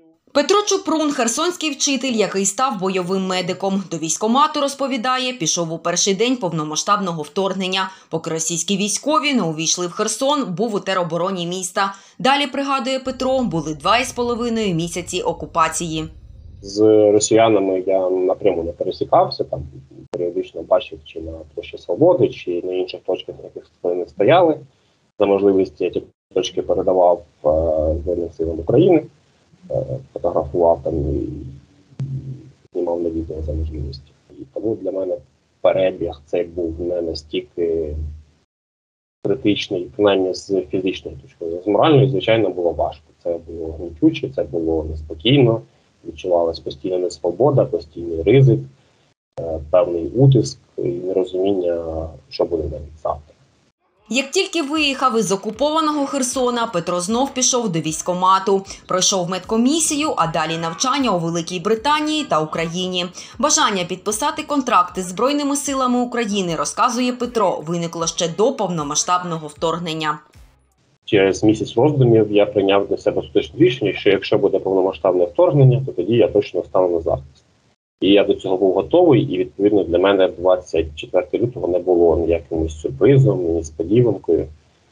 Петро Чупрун – херсонський вчитель, який став бойовим медиком. До військкомату, розповідає, пішов у перший день повномасштабного вторгнення. Поки російські військові не увійшли в Херсон, був у теробороні міста. Далі, пригадує Петро, були 2,5 місяці окупації. З росіянами я напряму не пересікався, там періодично бачив чи на Площі Свободи, чи на інших точках, на яких вони стояли. За можливості я ті точки передавав Збройним силам України, фотографував там і знімав на відео за можливості. І тому для мене перебіг цей був не настільки критичний, принаймні з фізичної точки зору. З моральної, звичайно, було важко. Це було гнітюче, це було неспокійно, відчувалась постійна несвобода, постійний ризик, певний утиск і нерозуміння, що буде навіть завтра. Як тільки виїхав із окупованого Херсона, Петро знов пішов до військкомату. Пройшов медкомісію, а далі навчання у Великій Британії та Україні. Бажання підписати контракти з Збройними силами України, розказує Петро, виникло ще до повномасштабного вторгнення. Через місяць роздумів я прийняв для себе точне рішення, що якщо буде повномасштабне вторгнення, то тоді я точно стану на захист. І я до цього був готовий, і відповідно для мене 24 лютого не було ніяким сюрпризом, ні несподіванкою.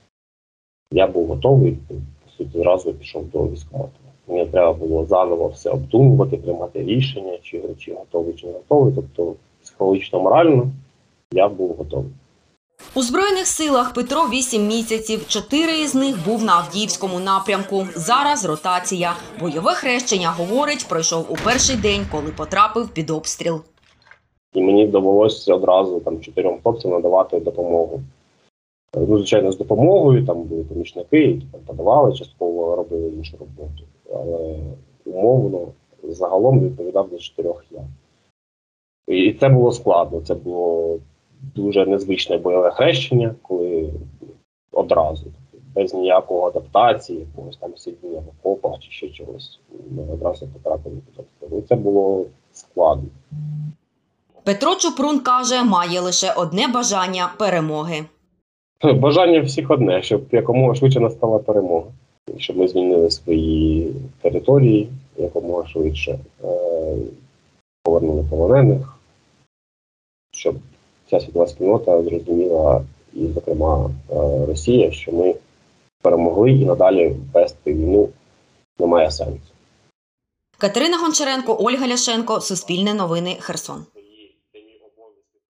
Я був готовий, по суті, зразу пішов до військкомату. Мені треба було заново все обдумувати, приймати рішення, чи готовий, чи не готовий. Тобто психологічно, морально я був готовий. У Збройних силах Петро 8 місяців, 4 із них був на Авдіївському напрямку. Зараз ротація. Бойове хрещення, говорить, пройшов у перший день, коли потрапив під обстріл. І мені довелося одразу 4 хлопцям надавати допомогу. Ну, звичайно, з допомогою, там були помічники, які подавали, частково робили іншу роботу. Але умовно, загалом відповідав за 4 я. І це було складно, це було дуже незвичне бойове хрещення, коли одразу, без ніякого адаптації, якогось там сидіння в окопах чи ще чогось, ми одразу потрапили під обстріл. І це було складно. Петро Чупрун каже, має лише одне бажання – перемоги. Бажання всіх одне, щоб якомога швидше настала перемога. Щоб ми звільнили свої території якомога швидше, повернули полонених, щоб вся світова спільнота зрозуміла, і, зокрема, Росія, що ми перемогли і надалі вести війну немає сенсу. Катерина Гончаренко, Ольга Ляшенко, Суспільне новини, Херсон.